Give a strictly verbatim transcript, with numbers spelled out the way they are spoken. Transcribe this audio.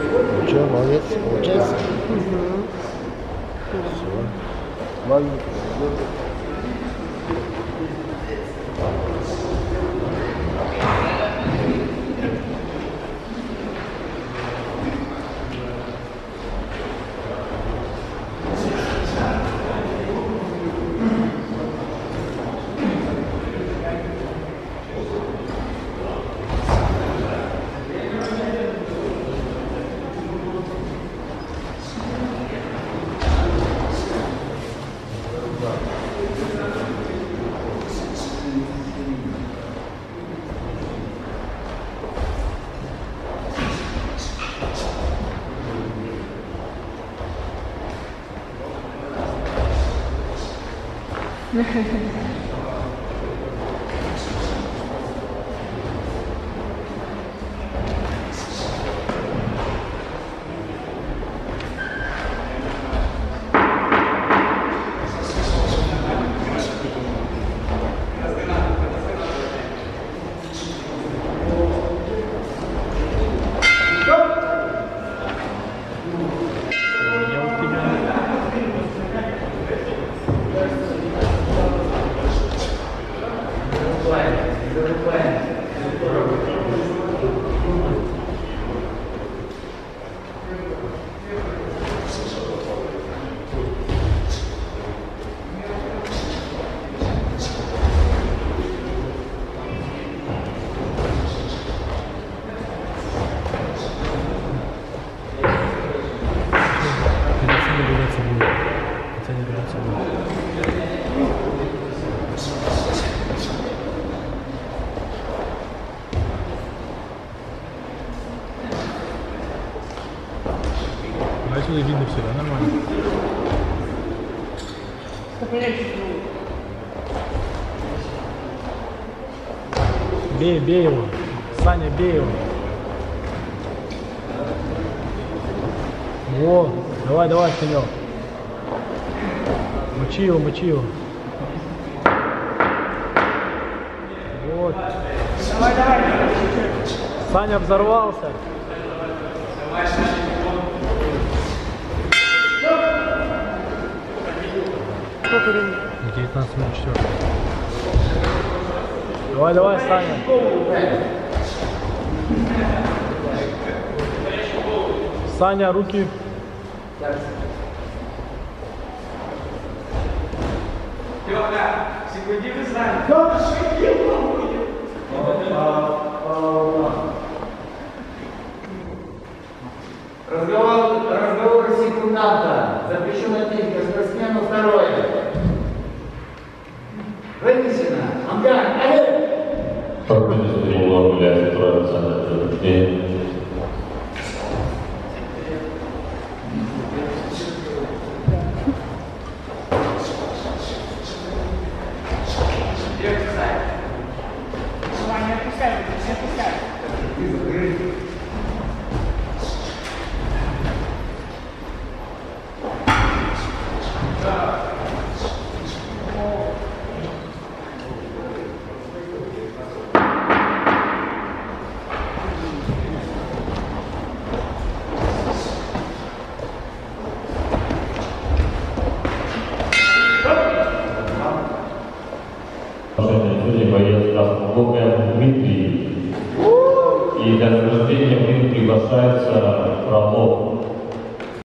Ничего, молодец, получается. Угу. Все. Ладно. Отсюда видно все, да, нормально. Бей, бей его. Саня, бей его. Во, давай, давай, Санек. Мочи его, мочи его. Вот. Давай, давай. Саня взорвался. девятнадцать минут четвертый. Давай, давай, Саня. Саня, руки. Секунди, Саня. Разговор, разговор секунданта. Запрещена техника, спортсмену второе. Вынесено. Ангар, алле! Фактически тренировка является второй официальной день. Не отпускай, не отпускай. Судьи боец Красноглубый Дмитрий. И для награждения в ринг приглашается Фролов.